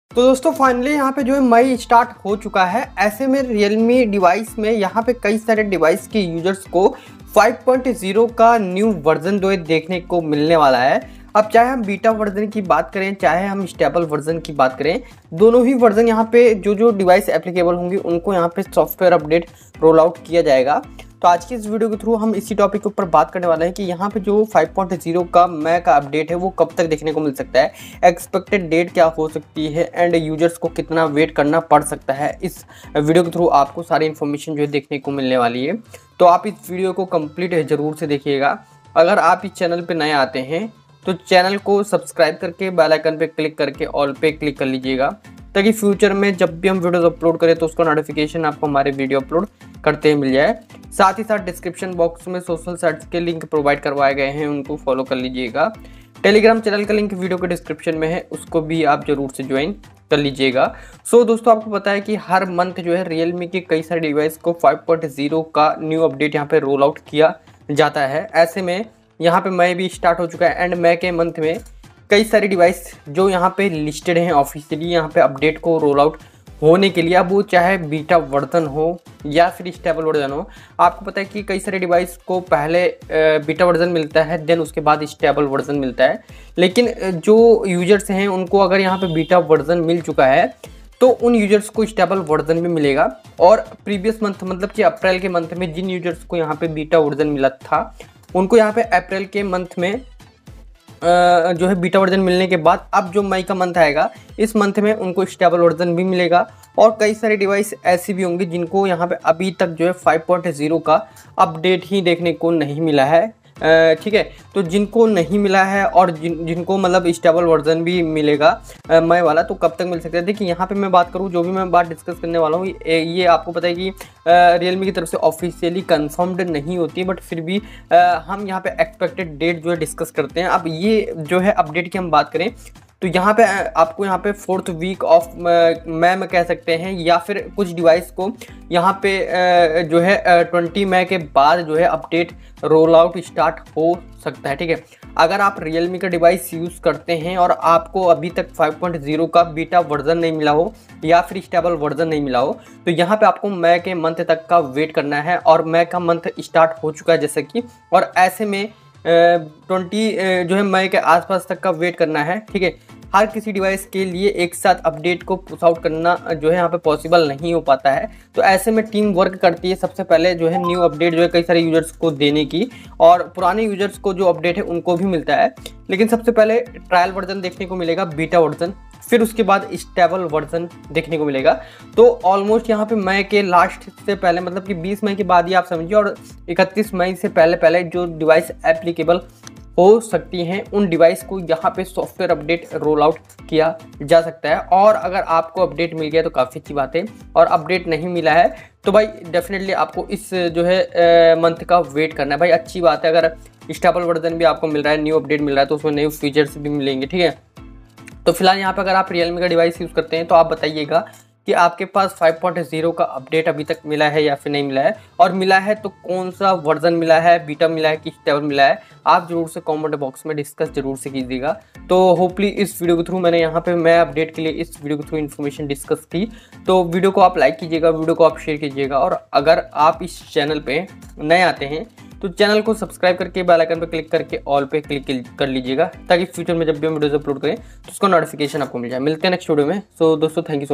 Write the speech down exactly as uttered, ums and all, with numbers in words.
तो दोस्तों फाइनली यहाँ पे जो है मई स्टार्ट हो चुका है। ऐसे में रियलमी डिवाइस में यहाँ पे कई सारे डिवाइस के यूजर्स को फाइव पॉइंट ज़ीरो का न्यू वर्जन जो है देखने को मिलने वाला है। अब चाहे हम बीटा वर्जन की बात करें चाहे हम स्टेबल वर्जन की बात करें, दोनों ही वर्जन यहाँ पे जो जो डिवाइस एप्लीकेबल होंगे उनको यहाँ पे सॉफ्टवेयर अपडेट रोल आउट किया जाएगा। तो आज की इस वीडियो के थ्रू हम इसी टॉपिक के ऊपर बात करने वाले हैं कि यहाँ पे जो फाइव पॉइंट ज़ीरो का मैक का अपडेट है वो कब तक देखने को मिल सकता है, एक्सपेक्टेड डेट क्या हो सकती है एंड यूजर्स को कितना वेट करना पड़ सकता है। इस वीडियो के थ्रू आपको सारी इन्फॉर्मेशन जो है देखने को मिलने वाली है। तो आप इस वीडियो को कंप्लीट ज़रूर से देखिएगा। अगर आप इस चैनल पर नए आते हैं तो चैनल को सब्सक्राइब करके बेल आइकन पे क्लिक करके ऑल पे क्लिक कर लीजिएगा, ताकि फ्यूचर में जब भी हम वीडियोस अपलोड करें तो उसका नोटिफिकेशन आपको हमारे वीडियो अपलोड करते ही मिल जाए। साथ ही साथ डिस्क्रिप्शन बॉक्स में सोशल साइट्स के लिंक प्रोवाइड करवाए गए हैं, उनको फॉलो कर लीजिएगा। टेलीग्राम चैनल का लिंक वीडियो के डिस्क्रिप्शन में है, उसको भी आप जरूर से ज्वाइन कर लीजिएगा। सो दोस्तों आपको पता है कि हर मंथ जो है रियलमी के कई सारे डिवाइस को फाइव पॉइंट ज़ीरो का न्यू अपडेट यहाँ पे रोल आउट किया जाता है। ऐसे में यहाँ पे मई भी स्टार्ट हो चुका है एंड मई के मंथ में कई सारे डिवाइस जो यहाँ पे लिस्टेड हैं ऑफिशियली यहाँ पे अपडेट को रोल आउट होने के लिए, अब वो चाहे बीटा वर्जन हो या फिर स्टेबल वर्जन हो। आपको पता है कि कई सारे डिवाइस को पहले बीटा वर्जन मिलता है, देन उसके बाद स्टेबल वर्जन मिलता है। लेकिन जो यूजर्स हैं उनको अगर यहाँ पे बीटा वर्जन मिल चुका है तो उन यूजर्स को स्टेबल वर्जन भी मिलेगा। और प्रीवियस मंथ मतलब कि अप्रैल के मंथ में जिन यूजर्स को यहाँ पे बीटा वर्जन मिला था उनको यहाँ पे अप्रैल के मंथ में जो है बीटा वर्जन मिलने के बाद अब जो मई का मंथ आएगा इस मंथ में उनको स्टेबल वर्जन भी मिलेगा। और कई सारे डिवाइस ऐसी भी होंगे जिनको यहाँ पे अभी तक जो है फाइव पॉइंट ज़ीरो का अपडेट ही देखने को नहीं मिला है। ठीक है, तो जिनको नहीं मिला है और जिन जिनको मतलब स्टेबल वर्जन भी मिलेगा मई वाला, तो कब तक मिल सकता है। देखिए यहाँ पे मैं बात करूँ, जो भी मैं बात डिस्कस करने वाला हूँ ये आपको पता है कि रियलमी की तरफ से ऑफिशियली कंफर्म्ड नहीं होती, बट फिर भी आ, हम यहाँ पे एक्सपेक्टेड डेट जो है डिस्कस करते हैं। अब ये जो है अपडेट की हम बात करें तो यहाँ पे आपको यहाँ पे फोर्थ वीक ऑफ मई में कह सकते हैं, या फिर कुछ डिवाइस को यहाँ पे जो है ट्वेंटी मई के बाद जो है अपडेट रोल आउट स्टार्ट हो सकता है। ठीक है, अगर आप रियलमी का डिवाइस यूज़ करते हैं और आपको अभी तक फाइव पॉइंट ज़ीरो का बीटा वर्जन नहीं मिला हो या फिर स्टेबल वर्जन नहीं मिला हो तो यहाँ पे आपको मई के मंथ तक का वेट करना है। और मई का मंथ स्टार्ट हो चुका है जैसे कि, और ऐसे में ट्वेंटी जो है मई के आसपास तक का वेट करना है। ठीक है, हर किसी डिवाइस के लिए एक साथ अपडेट को पुश आउट करना जो है यहाँ पे पॉसिबल नहीं हो पाता है। तो ऐसे में टीम वर्क करती है सबसे पहले जो है न्यू अपडेट जो है कई सारे यूजर्स को देने की, और पुराने यूजर्स को जो अपडेट है उनको भी मिलता है। लेकिन सबसे पहले ट्रायल वर्जन देखने को मिलेगा, बीटा वर्जन, फिर उसके बाद स्टेबल वर्जन देखने को मिलेगा। तो ऑलमोस्ट यहाँ पे मई के लास्ट से पहले मतलब कि बीस मई के बाद ही आप समझिए, और इकतीस मई से पहले पहले जो डिवाइस एप्लीकेबल हो सकती हैं उन डिवाइस को यहाँ पे सॉफ्टवेयर अपडेट रोल आउट किया जा सकता है। और अगर आपको अपडेट मिल गया तो काफ़ी अच्छी बात है, और अपडेट नहीं मिला है तो भाई डेफिनेटली आपको इस जो है मंथ का वेट करना है। भाई अच्छी बात है, अगर स्टेबल वर्जन भी आपको मिल रहा है, न्यू अपडेट मिल रहा है तो उसमें न्यू फीचर्स भी मिलेंगे। ठीक है, तो फिलहाल यहाँ पे अगर आप रियलमी का डिवाइस यूज़ करते हैं तो आप बताइएगा कि आपके पास फाइव पॉइंट ज़ीरो का अपडेट अभी तक मिला है या फिर नहीं मिला है, और मिला है तो कौन सा वर्जन मिला है, बीटा मिला है कि स्टेबल मिला है। आप जरूर से कमेंट बॉक्स में डिस्कस जरूर से कीजिएगा। तो होपली इस वीडियो के थ्रू मैंने यहाँ पे मैं अपडेट के लिए इस वीडियो के थ्रू इन्फॉर्मेशन डिस्कस की। तो वीडियो को आप लाइक कीजिएगा, वीडियो को आप शेयर कीजिएगा, और अगर आप इस चैनल पर नए आते हैं तो चैनल को सब्सक्राइब करके बेल आइकन पर क्लिक करके ऑल पे क्लिक कर लीजिएगा, ताकि फ्यूचर में जब भी हम वीडियोस अपलोड करें तो उसका नोटिफिकेशन आपको मिल जाए। मिलते हैं नेक्स्ट वीडियो में। सो दोस्तों थैंक यू सो